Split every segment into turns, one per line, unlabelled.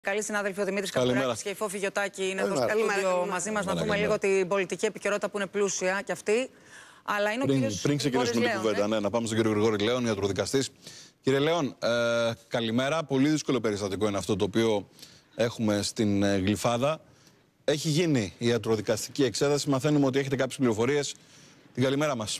Καλή συνάδελφοι, ο Δημήτρης Καπουράκης και η Φόφη Γιωτάκη είναι εδώ στο στούντιο μαζί μας. Να δούμε λίγο την πολιτική επικαιρότητα που είναι πλούσια κι αυτή. Αλλά είναι ο κύριος
πριν ξεκινήσουμε την κουβέντα, να πάμε στον κύριο Γρηγόρη Λέων, ιατροδικαστής. Κύριε Λέων, καλημέρα. Πολύ δύσκολο περιστατικό είναι αυτό το οποίο έχουμε στην Γλυφάδα. Έχει γίνει η ιατροδικαστική εξέταση. Μαθαίνουμε ότι έχετε κάποιες πληροφορίες. Την καλημέρα μας.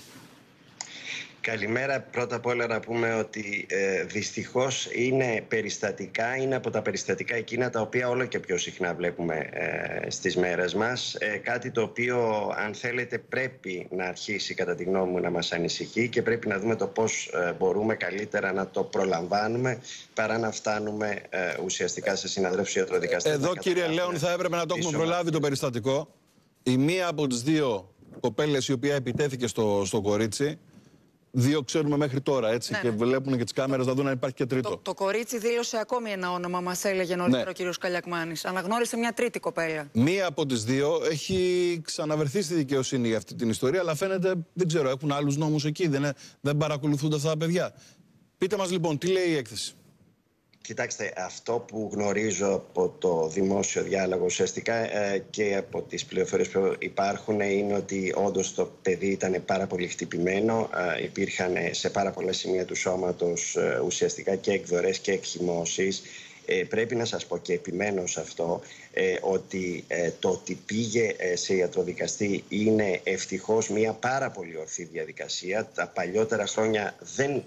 Καλημέρα. Πρώτα απ' όλα να πούμε ότι δυστυχώς είναι από τα περιστατικά εκείνα τα οποία όλο και πιο συχνά βλέπουμε στις μέρες μας. Κάτι το οποίο, αν θέλετε, πρέπει να αρχίσει κατά τη γνώμη μου να μας ανησυχεί και πρέπει να δούμε το πώς μπορούμε καλύτερα να το προλαμβάνουμε παρά να φτάνουμε ουσιαστικά σε συναδέλφους ιατροδικαστές.
Εδώ, κύριε Λέων, θα έπρεπε να το έχουμε προλάβει το περιστατικό. Η μία από τις δύο κοπέλες η οποία επιτέθηκε στο κορίτσι. Δύο ξέρουμε μέχρι τώρα, έτσι, και βλέπουν και τις κάμερες να δουν αν υπάρχει και τρίτο.
Το κορίτσι δήλωσε ακόμη ένα όνομα, μας έλεγε νωρίτερα ο κύριος Καλιακμάνης. Αναγνώρισε μια τρίτη κοπέλα. Μία
από τις δύο έχει ξαναβερθεί στη δικαιοσύνη για αυτή την ιστορία, αλλά φαίνεται, δεν ξέρω, έχουν άλλους νόμους εκεί, δεν παρακολουθούνται αυτά τα παιδιά. Πείτε μας λοιπόν, τι λέει η έκθεση.
Κοιτάξτε, αυτό που γνωρίζω από το δημόσιο διάλογο ουσιαστικά και από τις πληροφορίες που υπάρχουν είναι ότι όντως το παιδί ήταν πάρα πολύ χτυπημένο. Υπήρχαν σε πάρα πολλά σημεία του σώματος ουσιαστικά και εκδορές και εκχυμώσεις. Πρέπει να σας πω και επιμένω σε αυτό ότι το ότι πήγε σε ιατροδικαστή είναι ευτυχώς μια πάρα πολύ ορθή διαδικασία. Τα παλιότερα χρόνια δεν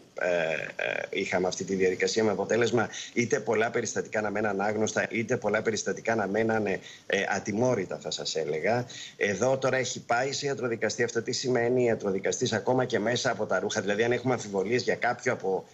είχαμε αυτή τη διαδικασία με αποτέλεσμα είτε πολλά περιστατικά να μέναν άγνωστα είτε πολλά περιστατικά να μένανε ατιμόρυτα, θα σας έλεγα. Εδώ τώρα έχει πάει σε ιατροδικαστή. Αυτό τι σημαίνει? Ιατροδικαστής ακόμα και μέσα από τα ρούχα, δηλαδή αν έχουμε αμφιβολίες για κάποιο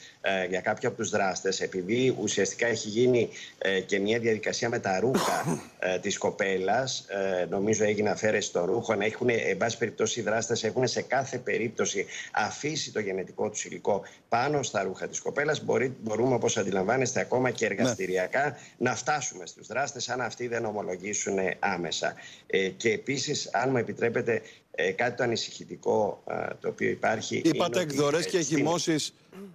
από τους δράστες, επειδή ουσιαστικά έχει γίνει και μια διαδικασία με τα ρούχα της κοπέλας, νομίζω έγινε αφαίρεση των ρούχων, εν πάση περιπτώσει οι δράστες έχουν σε κάθε περίπτωση αφήσει το γενετικό τους υλικό πάνω στα ρούχα της κοπέλας. Μπορούμε, όπως αντιλαμβάνεστε, ακόμα και εργαστηριακά να φτάσουμε στους δράστες αν αυτοί δεν ομολογήσουν άμεσα. Και επίσης, αν μου επιτρέπετε, κάτι το ανησυχητικό το οποίο υπάρχει.
Είπατε εκδορές και εκχυμώσεις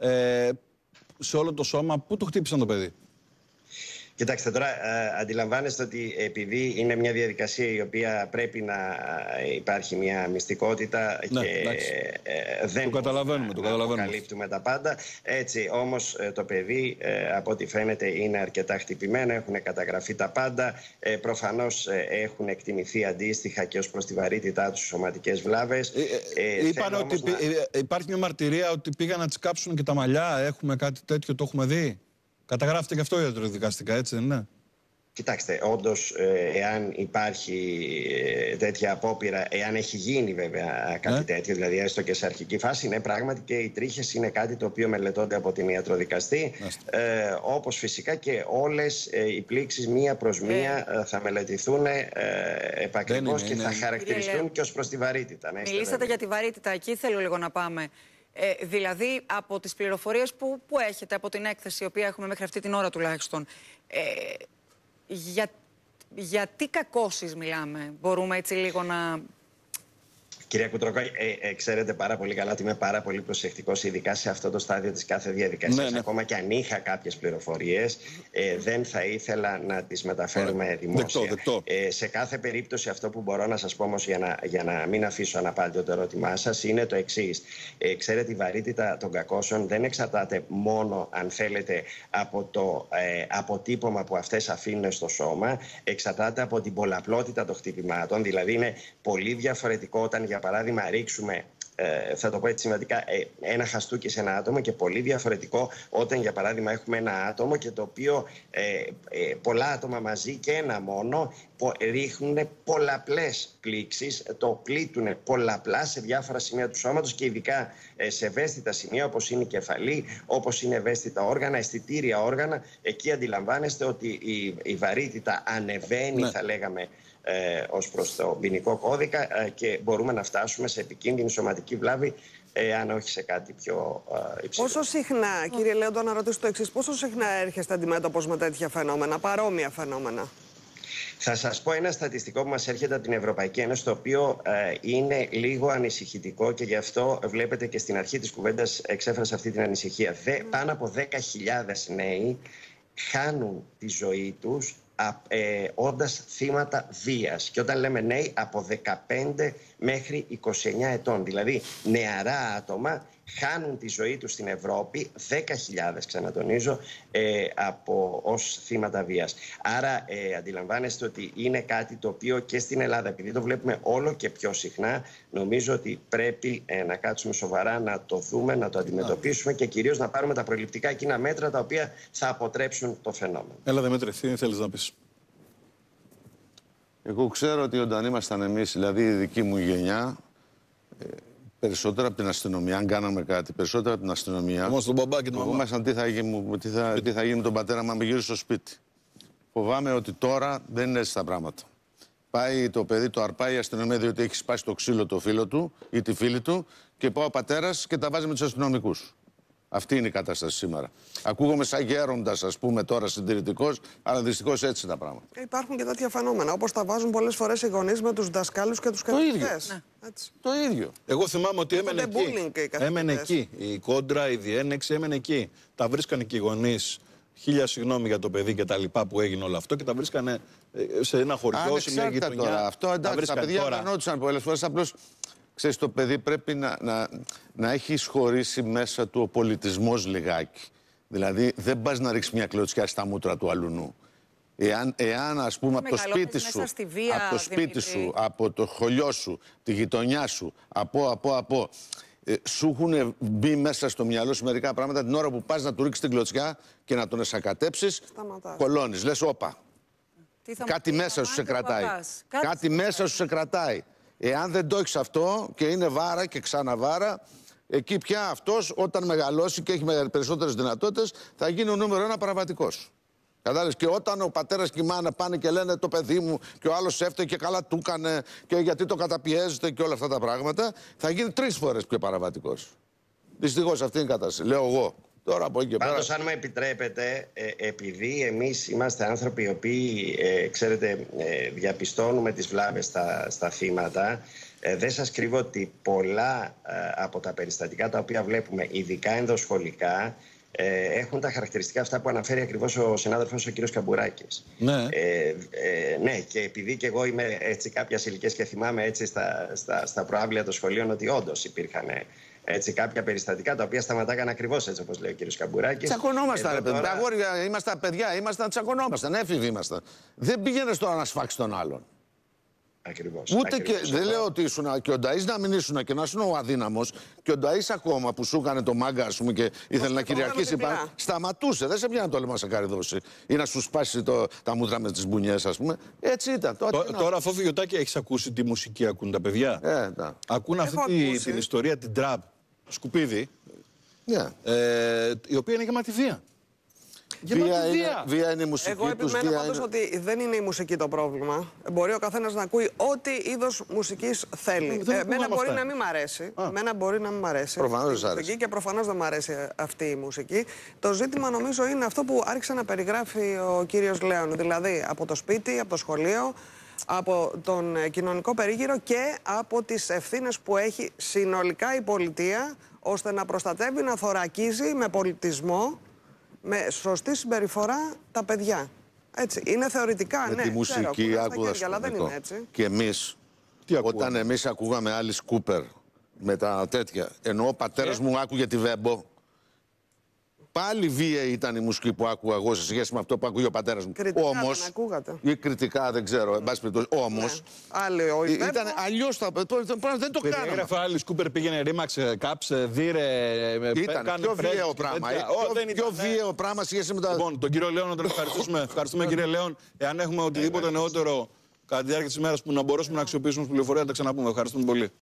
σε όλο το σώμα. Πού το χτύπησαν το παιδί?
Κοιτάξτε, τώρα αντιλαμβάνεστε ότι επειδή είναι μια διαδικασία η οποία πρέπει να υπάρχει μια μυστικότητα και δεν αποκαλύπτουμε τα πάντα. Έτσι, όμως το παιδί από ό,τι φαίνεται είναι αρκετά χτυπημένο, έχουν καταγραφεί τα πάντα. Προφανώς έχουν εκτιμηθεί αντίστοιχα και ως προς τη βαρύτητά τους σωματικές βλάβες.
Είπαν ότι υπάρχει μια μαρτυρία ότι πήγαν να τις κάψουν και τα μαλλιά. Έχουμε κάτι τέτοιο, το έχουμε δει? Καταγράφεται και αυτό ιατροδικαστικά, έτσι δεν είναι?
Κοιτάξτε, όντως, εάν υπάρχει τέτοια απόπειρα, εάν έχει γίνει βέβαια κάτι τέτοιο, δηλαδή έστω και σε αρχική φάση, ναι, πράγματι και οι τρίχες είναι κάτι το οποίο μελετώνται από την ιατροδικαστή. Όπως φυσικά και όλες οι πλήξεις μία προς μία θα μελετηθούν επακριβώς και θα χαρακτηριστούν και ως προς τη βαρύτητα.
Μιλήσατε για τη βαρύτητα, εκεί θέλω λίγο να πάμε. Δηλαδή, από τις πληροφορίες που έχετε, από την έκθεση, η οποία έχουμε μέχρι αυτή την ώρα τουλάχιστον, για τι κακώσεις μιλάμε? Μπορούμε έτσι λίγο να...
Κυρία Κουτροκό, ξέρετε πάρα πολύ καλά ότι είμαι πάρα πολύ προσεκτικός, ειδικά σε αυτό το στάδιο της κάθε διαδικασίας. Ακόμα και αν είχα κάποιες πληροφορίες, δεν θα ήθελα να τις μεταφέρουμε δημόσια. Σε κάθε περίπτωση, αυτό που μπορώ να σας πω όμως, για να μην αφήσω αναπάντητο το ερώτημά σας, είναι το εξής. Ξέρετε, η βαρύτητα των κακώσεων δεν εξαρτάται μόνο, αν θέλετε, από το αποτύπωμα που αυτές αφήνουν στο σώμα. Εξαρτάται από την πολλαπλότητα των χτυπημάτων. Δηλαδή, είναι πολύ διαφορετικό όταν, για παράδειγμα, ρίξουμε, θα το πω έτσι σημαντικά, ένα χαστούκι σε ένα άτομο, και πολύ διαφορετικό όταν, για παράδειγμα, έχουμε ένα άτομο και το οποίο πολλά άτομα μαζί και ένα μόνο ρίχνουν πολλαπλές πλήξεις, το πλήττουν πολλαπλά σε διάφορα σημεία του σώματος και ειδικά σε ευαίσθητα σημεία όπως είναι η κεφαλή, όπως είναι ευαίσθητα όργανα, αισθητήρια όργανα. Εκεί αντιλαμβάνεστε ότι η βαρύτητα ανεβαίνει, θα λέγαμε, ως προς το ποινικό κώδικα και μπορούμε να φτάσουμε σε επικίνδυνη σωματική βλάβη, αν όχι σε κάτι πιο υψηλό.
Πόσο συχνά, κύριε Λέοντο, να ρωτήσω το εξής, πόσο συχνά έρχεστε αντιμέτωπος με τέτοια φαινόμενα, παρόμοια φαινόμενα?
Θα σας πω ένα στατιστικό που μας έρχεται από την Ευρωπαϊκή Ένωση, το οποίο είναι λίγο ανησυχητικό και γι' αυτό βλέπετε και στην αρχή της κουβέντας εξέφρασα αυτή την ανησυχία. Πάνω από 10.000 νέοι χάνουν τη ζωή τους όντας θύματα βίας. Και όταν λέμε νέοι, από 15 μέχρι 29 ετών. Δηλαδή νεαρά άτομα χάνουν τη ζωή τους στην Ευρώπη, 10.000 ξανατονίζω, ως θύματα βίας. Άρα αντιλαμβάνεστε ότι είναι κάτι το οποίο και στην Ελλάδα, επειδή το βλέπουμε όλο και πιο συχνά, νομίζω ότι πρέπει να κάτσουμε σοβαρά, να το δούμε, να το αντιμετωπίσουμε και κυρίως να πάρουμε τα προληπτικά εκείνα μέτρα τα οποία θα αποτρέψουν το φαινόμενο.
Έλα Δημήτρη, τι θέλεις να πεις?
Εγώ ξέρω ότι όταν ήμασταν εμείς, δηλαδή η δική μου γενιά, περισσότερο από την αστυνομία, αν κάναμε κάτι, περισσότερο από την αστυνομία.
Όμως τον μπαμπά και την μαμά.
Φοβόμασταν τι θα γίνει με τον πατέρα μου, αν γύρω στο σπίτι. Φοβάμαι ότι τώρα δεν είναι έτσι τα πράγματα. Πάει το παιδί, το αρπάει η αστυνομία, διότι έχει σπάσει το ξύλο το φίλο του ή τη φίλη του, και πάει ο πατέρας και τα βάζει με τους αστυνομικούς. Αυτή είναι η κατάσταση σήμερα. Ακούγομαι σαν γέροντας, ας πούμε, τώρα συντηρητικός, αλλά δυστυχώς έτσι είναι τα πράγματα.
Υπάρχουν και τέτοια φαινόμενα, όπως τα βάζουν πολλές φορές οι γονείς με τους δασκάλους και τους καθηγητές.
Το ίδιο.
Εγώ θυμάμαι ότι έμενε εκεί. Έμενε εκεί. Η κόντρα, η διένεξη έμενε εκεί. Τα βρίσκανε και οι γονείς. Χίλια συγγνώμη για το παιδί και τα λοιπά που έγινε όλο αυτό, και τα βρίσκανε σε ένα χωριό, σε μια γειτονιά.
Τώρα. Αυτό εντάξει, τα παιδιά γινόντουσαν πολλές φορές. Απλώς ξέρεις, το παιδί πρέπει να έχει εισχωρήσει μέσα του ο πολιτισμός λιγάκι. Δηλαδή δεν πας να ρίξεις μια κλωτσιά στα μούτρα του αλουνού. Εάν ας πούμε από το σπίτι σου, από το χωριό σου, τη γειτονιά σου, σου έχουν μπει μέσα στο μυαλό σου μερικά πράγματα, την ώρα που πας να του ρίξεις την κλωτσιά και να τον εσακατέψεις, κολώνεις. Λες, όπα, κάτι μέσα σου σε κρατάει. Κάτι μέσα σου σε κρατάει. Εάν δεν το έχεις αυτό και είναι βάρα και ξαναβάρα, εκεί πια αυτός όταν μεγαλώσει και έχει περισσότερες δυνατότητες θα γίνει ο νούμερο 1 παραβατικός. Κατάλαβες? Και όταν ο πατέρας και η μάνα πάνε και λένε το παιδί μου και ο άλλος έφταιγε και καλά του έκανε και γιατί το καταπιέζεται και όλα αυτά τα πράγματα, θα γίνει 3 φορές πιο παραβατικός. Δυστυχώς αυτή είναι η κατάσταση. Λέω εγώ. Τώρα από εκεί και πέρα.
Πάντως, αν μου επιτρέπετε, επειδή εμείς είμαστε άνθρωποι οι οποίοι, ξέρετε, διαπιστώνουμε τις βλάβες στα θύματα, δεν σας κρύβω ότι πολλά από τα περιστατικά τα οποία βλέπουμε, ειδικά ενδοσχολικά, έχουν τα χαρακτηριστικά αυτά που αναφέρει ακριβώς ο συνάδελφος ο κύριος Καμπουράκης.
Ναι.
Ναι, και επειδή και εγώ είμαι έτσι κάποιας ηλικίας και θυμάμαι έτσι στα προάβλια των σχολείων ότι όντως υπήρχαν έτσι κάποια περιστατικά τα οποία σταματάγαν ακριβώς έτσι όπως λέει ο κύριος Καμπουράκης.
Τσακωνόμασταν, ρε παιδί. Αγόρια, ήμασταν παιδιά, τσακωνόμασταν, έφηβοι ήμασταν. Δεν πήγαινες τώρα να σφάξεις τον άλλον.
Ακριβώς.
Ούτε και δεν λέω ότι ήσουν και ο Νταΐς να μην ήσουν και να ήσουν ο αδύναμος, και ο Νταΐς ακόμα που σου έκανε το μάγκα, ας πούμε, και ήθελε να κυριαρχήσει πάνω. Σταματούσε, δεν σε πιάνε το λαιμό σε καριδώσει ή να σου σπάσει τα μούτρα με τις μπουνιές, ας πούμε. Έτσι ήταν.
Τώρα, Φόβη Γιωτάκη, έχεις ακούσει τι μουσική ακούν τα παιδιά? Ακούν αυτή την ιστορία, την τραπ, σκουπίδι, η οποία είναι γεμάτη βία.
Βία είναι η μουσική.
Εγώ επιμένω πάντως ότι δεν είναι η μουσική το πρόβλημα. Μπορεί ο καθένας να ακούει ό,τι είδος μουσικής θέλει. Εμένα μπορεί να μην μ' αρέσει. Εμένα μπορεί να μην μ' αρέσει.
Προφανώς δεν αρέσει.
Και προφανώς δεν μ' αρέσει αυτή η μουσική. Το ζήτημα νομίζω είναι αυτό που άρχισε να περιγράφει ο κύριος Λέων. Δηλαδή από το σπίτι, από το σχολείο, από τον κοινωνικό περίγυρο και από τις ευθύνες που έχει συνολικά η πολιτεία, ώστε να προστατεύει, να θωρακίζει με πολιτισμό, με σωστή συμπεριφορά τα παιδιά. Έτσι. Είναι θεωρητικά,
με
ναι.
τη μουσική άκουγα,
αλλά δεν είναι έτσι.
Και εμείς, όταν εμείς ακούγαμε Alice Cooper με τα τέτοια, ενώ ο πατέρας μου άκουγε τη Βέμπο, πάλι βία ήταν η μουσική που άκουγα εγώ σε σχέση με αυτό που ακούγε ο πατέρας μου.
Κριτικά
όμως,
δεν ακούγατε.
Ή κριτικά, δεν ξέρω, εν πάση περιπτώσει. Όμως, ήταν αλλιώς δεν το κάναμε.
Έγραφε Alice Cooper, πήγαινε, ρήμαξε, κάψε, δίρε.
Ήταν πιο βίαιο πράγμα. Πιο βίαιο πράγμα σχέση με τα.
Λοιπόν, τον κύριο Λέων να τον ευχαριστούμε. Ευχαριστούμε, κύριε Λέων. Εάν έχουμε οτιδήποτε νεότερο κατά τη διάρκεια της ημέρας που να μπορέσουμε να αξιοποιήσουμε πληροφορία, να τα ξαναπούμε. Ευχαριστούμε πολύ.